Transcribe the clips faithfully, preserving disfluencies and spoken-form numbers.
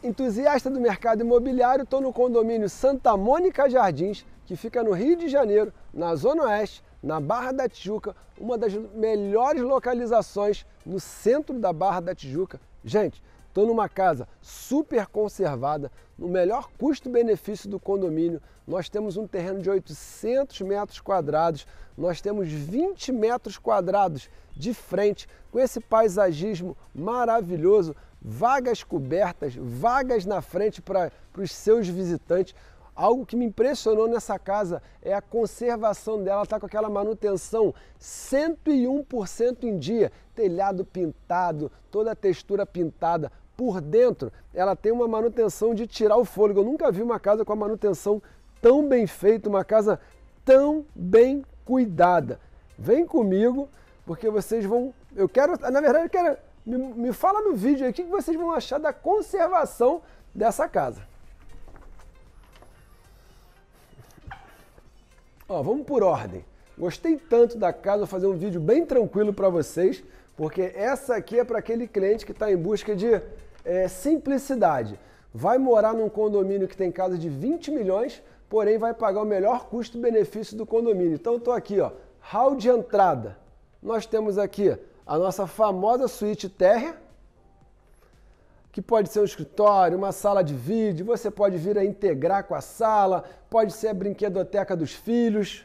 entusiasta do mercado imobiliário, estou no condomínio Santa Mônica Jardins, que fica no Rio de Janeiro, na Zona Oeste, na Barra da Tijuca, uma das melhores localizações no centro da Barra da Tijuca. Gente, estou numa casa super conservada, no melhor custo-benefício do condomínio. Nós temos um terreno de oitocentos metros quadrados, nós temos vinte metros quadrados de frente, com esse paisagismo maravilhoso, vagas cobertas, vagas na frente para os seus visitantes. Algo que me impressionou nessa casa é a conservação dela, está com aquela manutenção cento e um por cento em dia, telhado pintado, toda a textura pintada. Por dentro, ela tem uma manutenção de tirar o fôlego. Eu nunca vi uma casa com a manutenção tão bem feita, uma casa tão bem cuidada. Vem comigo, porque vocês vão... Eu quero, na verdade, eu quero... Me, me fala no vídeo aí o que vocês vão achar da conservação dessa casa. Ó, vamos por ordem. Gostei tanto da casa, vou fazer um vídeo bem tranquilo para vocês, porque essa aqui é para aquele cliente que está em busca de é, simplicidade. Vai morar num condomínio que tem casa de vinte milhões, porém vai pagar o melhor custo-benefício do condomínio. Então eu estou aqui, ó, hall de entrada. Nós temos aqui a nossa famosa suíte térrea, que pode ser um escritório, uma sala de vídeo, você pode vir a integrar com a sala, pode ser a brinquedoteca dos filhos.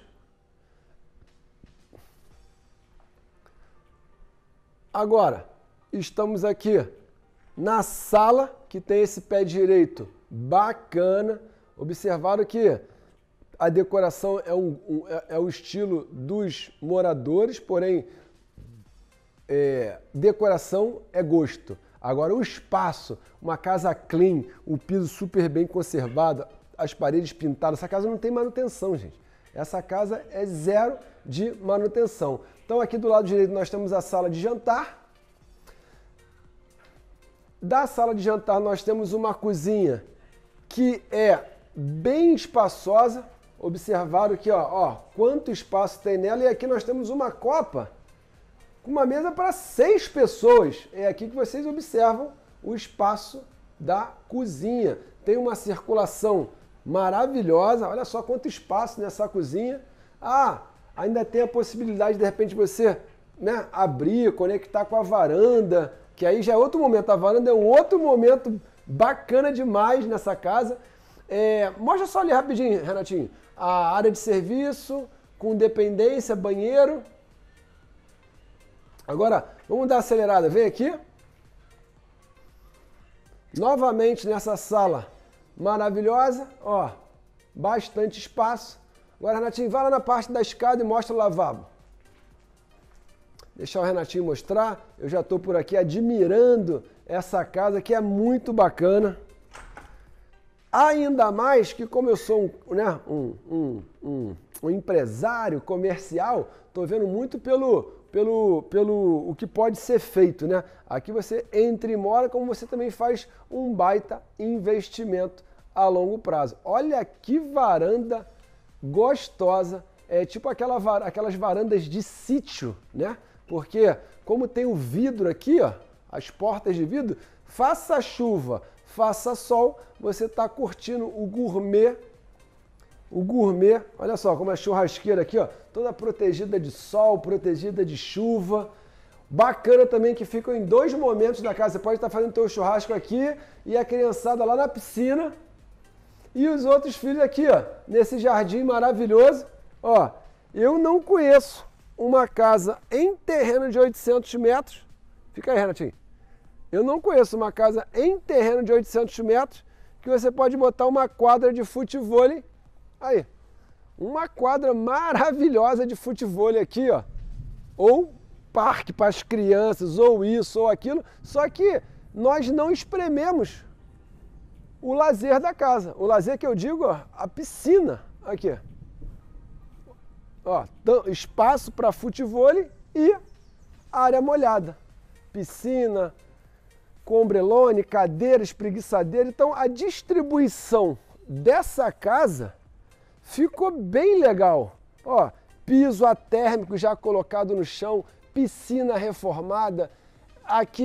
Agora, estamos aqui na sala, que tem esse pé direito bacana. Observaram que a decoração é, um, um, é, é o estilo dos moradores, porém, é, decoração é gosto. Agora o espaço, uma casa clean, o piso super bem conservado, as paredes pintadas, essa casa não tem manutenção, gente. Essa casa é zero de manutenção. Então aqui do lado direito nós temos a sala de jantar. Da sala de jantar nós temos uma cozinha que é bem espaçosa. Observaram aqui, ó, ó, quanto espaço tem nela. E aqui nós temos uma copa com uma mesa para seis pessoas. É aqui que vocês observam o espaço da cozinha. Tem uma circulação maravilhosa. Olha só quanto espaço nessa cozinha. Ah, ainda tem a possibilidade de, de repente, você, né, abrir, conectar com a varanda, que aí já é outro momento. A varanda é um outro momento bacana demais nessa casa. É, mostra só ali rapidinho, Renatinho. A área de serviço, com dependência, banheiro. Agora, vamos dar uma acelerada. Vem aqui. Novamente nessa sala maravilhosa. Ó, bastante espaço. Agora, Renatinho, vai lá na parte da escada e mostra o lavabo. Deixar o Renatinho mostrar. Eu já estou por aqui admirando essa casa que é muito bacana. Ainda mais que, como eu sou um, né, um, um, um, um empresário comercial, estou vendo muito pelo... Pelo, pelo o que pode ser feito, né? Aqui você entra e mora, como você também faz um baita investimento a longo prazo. Olha que varanda gostosa, é tipo aquela, aquelas varandas de sítio, né? Porque como tem o vidro aqui, ó, as portas de vidro, faça chuva, faça sol, você está curtindo o gourmet. O gourmet, olha só como é a churrasqueira aqui, ó, toda protegida de sol, protegida de chuva. Bacana também que ficam em dois momentos da casa. Você pode estar fazendo teu churrasco aqui e a criançada lá na piscina. E os outros filhos aqui, ó, nesse jardim maravilhoso. Ó, eu não conheço uma casa em terreno de oitocentos metros. Fica aí, Renatinho. Eu não conheço uma casa em terreno de oitocentos metros que você pode botar uma quadra de futevôlei. Aí, uma quadra maravilhosa de futevôlei aqui, ó. Ou parque para as crianças, ou isso, ou aquilo. Só que nós não esprememos o lazer da casa. O lazer que eu digo, ó, a piscina. Aqui. Ó, espaço para futevôlei e área molhada. Piscina, com ombrelone, cadeira, espreguiçadeira. Então, a distribuição dessa casa ficou bem legal. Ó, piso atérmico já colocado no chão, piscina reformada. Aqui,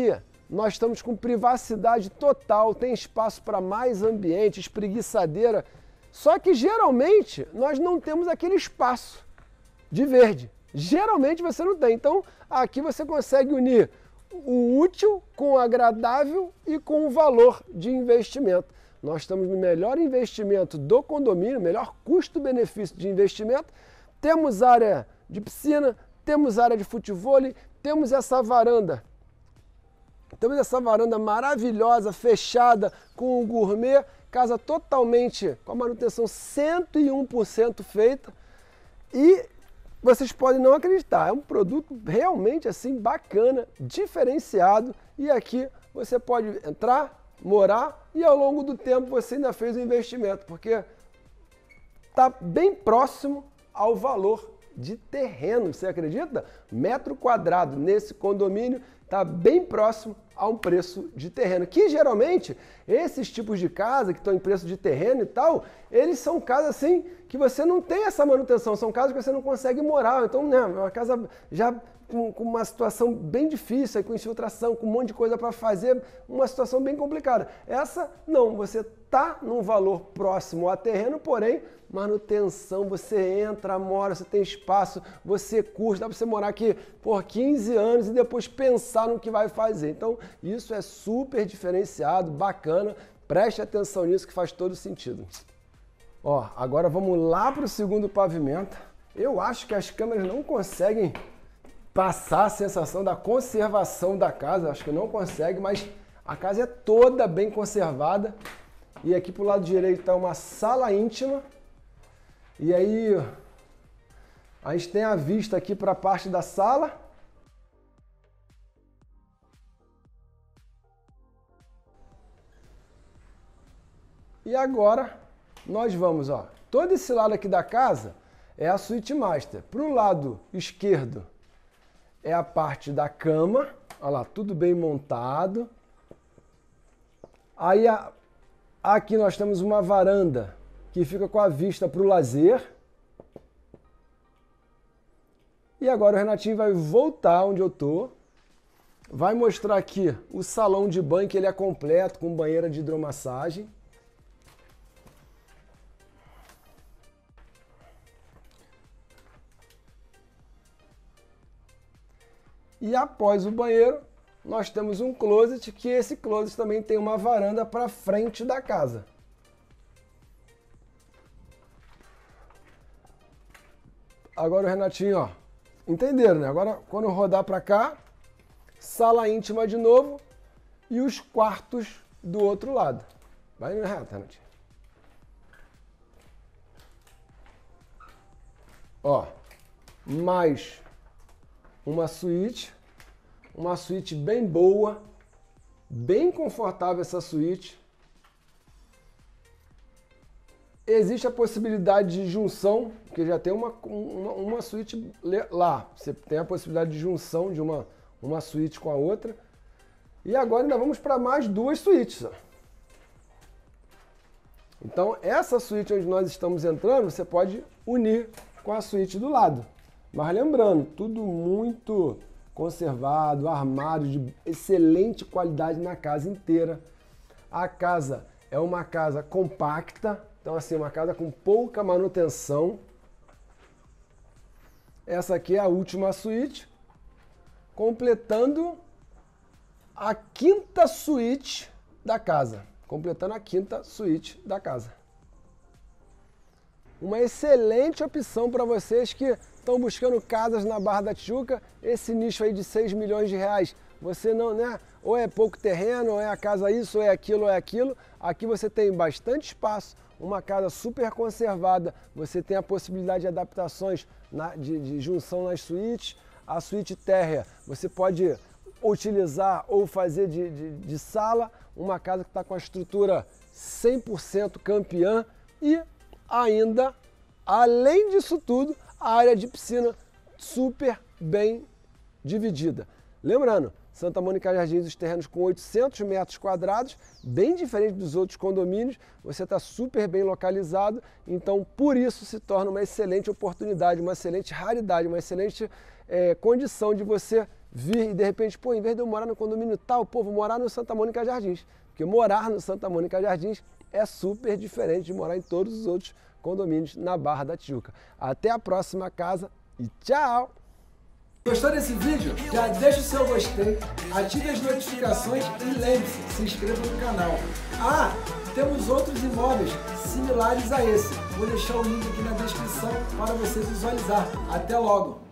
nós estamos com privacidade total, tem espaço para mais ambiente, espreguiçadeira. Só que geralmente nós não temos aquele espaço de verde. Geralmente você não tem. Então aqui você consegue unir o útil com o agradável e com o valor de investimento. Nós estamos no melhor investimento do condomínio, melhor custo-benefício de investimento. Temos área de piscina, temos área de futevôlei, temos essa varanda. Temos essa varanda maravilhosa, fechada, com um gourmet, casa totalmente com a manutenção cento e um por cento feita. E vocês podem não acreditar, é um produto realmente assim bacana, diferenciado. E aqui você pode entrar, morar e ao longo do tempo você ainda fez o investimento, porque está bem próximo ao valor de terreno, você acredita? Metro quadrado nesse condomínio está bem próximo a um preço de terreno, que geralmente esses tipos de casa que estão em preço de terreno e tal, eles são casas assim que você não tem essa manutenção, são casas que você não consegue morar, então né, é uma casa já com, com uma situação bem difícil, com infiltração, com um monte de coisa para fazer, uma situação bem complicada. Essa não, você está num valor próximo a terreno, porém manutenção, você entra, mora, você tem espaço, você curte, dá para você morar aqui por quinze anos e depois pensar no que vai fazer. Então, isso é super diferenciado, bacana, preste atenção nisso que faz todo sentido. Ó, agora vamos lá para o segundo pavimento. Eu acho que as câmeras não conseguem passar a sensação da conservação da casa, acho que não consegue, mas a casa é toda bem conservada. E aqui para o lado direito está uma sala íntima. E aí, a gente tem a vista aqui para a parte da sala. E agora, nós vamos, ó, todo esse lado aqui da casa é a suíte master. Para o lado esquerdo é a parte da cama, olha lá, tudo bem montado. Aí, a, aqui nós temos uma varanda que fica com a vista para o lazer. E agora o Renatinho vai voltar onde eu estou. Vai mostrar aqui o salão de banho, que ele é completo, com banheira de hidromassagem. E após o banheiro, nós temos um closet, que esse closet também tem uma varanda para frente da casa. Agora o Renatinho, ó, entenderam, né? Agora, quando eu rodar para cá, sala íntima de novo e os quartos do outro lado. Vai no reto, Renatinho. Ó, mais uma suíte, uma suíte bem boa, bem confortável essa suíte. Existe a possibilidade de junção, porque já tem uma, uma, uma suíte lá. Você tem a possibilidade de junção de uma, uma suíte com a outra. E agora ainda vamos para mais duas suítes. Ó. Então, essa suíte onde nós estamos entrando, você pode unir com a suíte do lado. Mas lembrando, tudo muito conservado, armário de excelente qualidade na casa inteira. A casa é uma casa compacta. Então, assim, uma casa com pouca manutenção. Essa aqui é a última suíte, completando a quinta suíte da casa. Completando a quinta suíte da casa. Uma excelente opção para vocês que estão buscando casas na Barra da Tijuca. Esse nicho aí de seis milhões de reais. Você não, né? Ou é pouco terreno, ou é a casa isso, ou é aquilo, ou é aquilo. Aqui você tem bastante espaço. Uma casa super conservada, você tem a possibilidade de adaptações na, de, de junção nas suítes. A suíte térrea você pode utilizar ou fazer de, de, de sala. Uma casa que está com a estrutura cem por cento campeã e ainda, além disso tudo, a área de piscina super bem dividida. Lembrando, Santa Mônica Jardins, os terrenos com oitocentos metros quadrados, bem diferente dos outros condomínios, você está super bem localizado, então por isso se torna uma excelente oportunidade, uma excelente raridade, uma excelente é, condição de você vir e de repente, pô, em vez de eu morar no condomínio tal, pô, vou morar no Santa Mônica Jardins. Porque morar no Santa Mônica Jardins é super diferente de morar em todos os outros condomínios na Barra da Tijuca. Até a próxima casa e tchau! Gostou desse vídeo? Já deixa o seu gostei, ative as notificações e lembre-se, se inscreva no canal. Ah, temos outros imóveis similares a esse. Vou deixar o link aqui na descrição para você visualizar. Até logo!